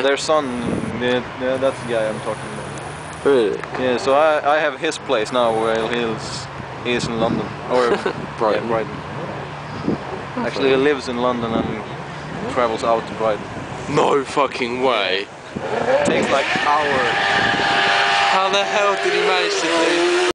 their son, that's the guy I'm talking about. Really? Yeah, so I have his place now where he's in London. Or Brighton. Yeah, Brighton. Actually, he lives in London and travels out to Brighton. No fucking way. Takes like hours. How the hell did he manage to do